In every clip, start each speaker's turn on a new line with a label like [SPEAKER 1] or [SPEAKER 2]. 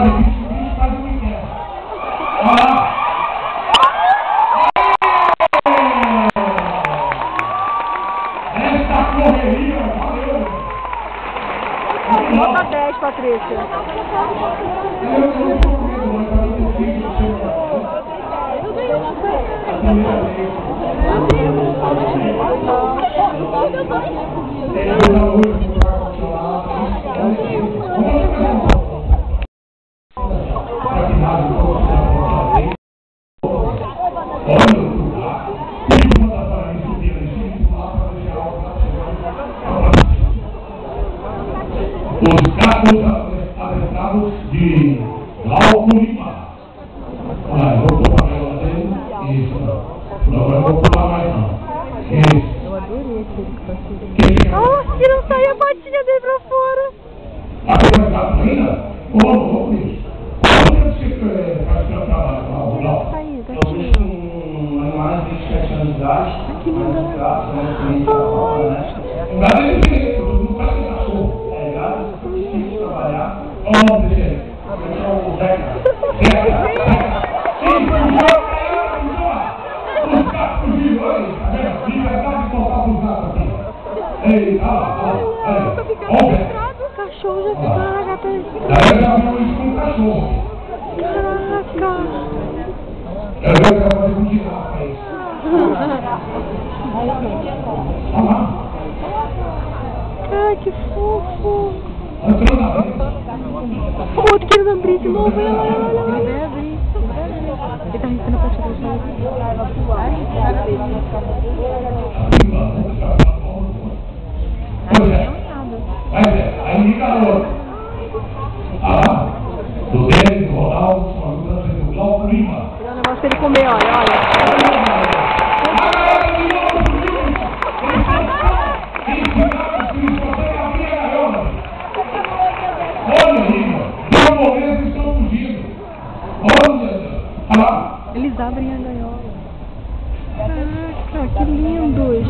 [SPEAKER 1] Olha, bicho faz o que quer. Olha lá. Essa correria, valeu.
[SPEAKER 2] Nota 10, Patrícia.
[SPEAKER 1] Os carros adestrados de Glauco Lima. Olha, eu vou pular ela dele. Isso, não. Agora eu vou pular mais não. Isso.
[SPEAKER 2] Eu adorei aquele que passou. Oh, que não saiu a patinha dele pra fora.
[SPEAKER 1] Aqui vai ficar ainda? Ô, isso. Onde você faz seu trabalho lá, o Glauco?
[SPEAKER 3] Eu vejo com animais de 7 anos de idade.
[SPEAKER 2] Que lindo, né?
[SPEAKER 1] Um gato é diferente, todo mundo faz com cachorro.
[SPEAKER 3] Trabalhar.
[SPEAKER 1] Vamos descer. Eu sou o Zeca. Sim, os gatos fugiram, olha aí. Liberdade total dos gatos aqui. Ei, olha lá.
[SPEAKER 2] O cachorro já ficou na gata.
[SPEAKER 1] Eu já vi isso com um cachorro.
[SPEAKER 2] Caraca.
[SPEAKER 1] Eu já trabalhei com girafa, isso. Olha lá.
[SPEAKER 2] Ai, que fofo.
[SPEAKER 1] Entrou na frente.
[SPEAKER 2] O outro querendo abrir de novo. Ele vai abrir. Ele tá arriscando pra tirar o
[SPEAKER 1] Aí liga a outra. Ah, do Denis, do Ronaldo, são ajudantes do Glauco Lima.
[SPEAKER 2] Dá um negócio pra ele comer, olha.
[SPEAKER 1] Olha, Lima, no momento estão fugindo. Olha lá.
[SPEAKER 2] Eles abrem a gaiola. Caraca, que lindos.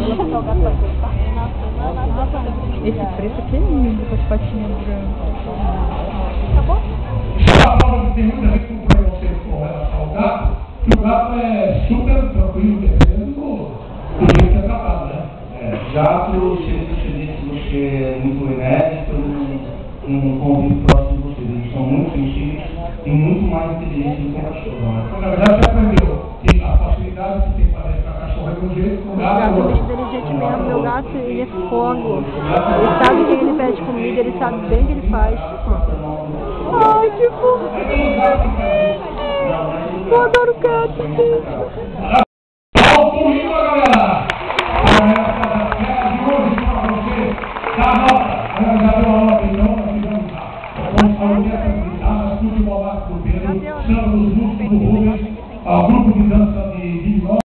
[SPEAKER 2] Esse preto aqui é lindo com as patinhas brancas. Tá bom?
[SPEAKER 1] Já falava que tem muita gente com preconceito com relação ao gato, que o gato é super tranquilo, dependendo do jeito que é tratado, né?
[SPEAKER 3] Gato, se você é muito enérgico, não convive próximo de vocês. Eles são muito sensíveis e muito mais inteligentes do que a cachorro, né?
[SPEAKER 1] Na verdade, você aprendeu que a facilidade que tem para deixar cachorro é de um jeito, o
[SPEAKER 2] O
[SPEAKER 1] gato é
[SPEAKER 2] gato é
[SPEAKER 1] outro.
[SPEAKER 2] bem inteligente mesmo. Meu gato, ele é fogo. Ele sabe quem ele pede comida, ele sabe bem o que ele faz. Ai, que fofinho. Eu adoro gato, gente.
[SPEAKER 1] Glauco Lima, galera! A festa de hoje para você, dá nota. Ela já deu a nota, então, nós tivemos a saúde e a tranquilidade, futebol lá do Pedro, Santos, Lúcio, do Rubens, o grupo de dança de